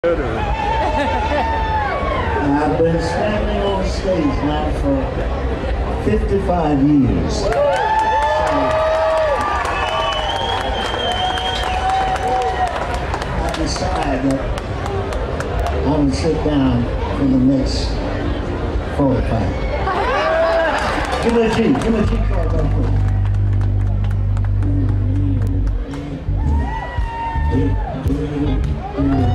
I've been standing on stage now for 55 years. So, I decided that I'm going to sit down for the next 45. Give me a G card right quick.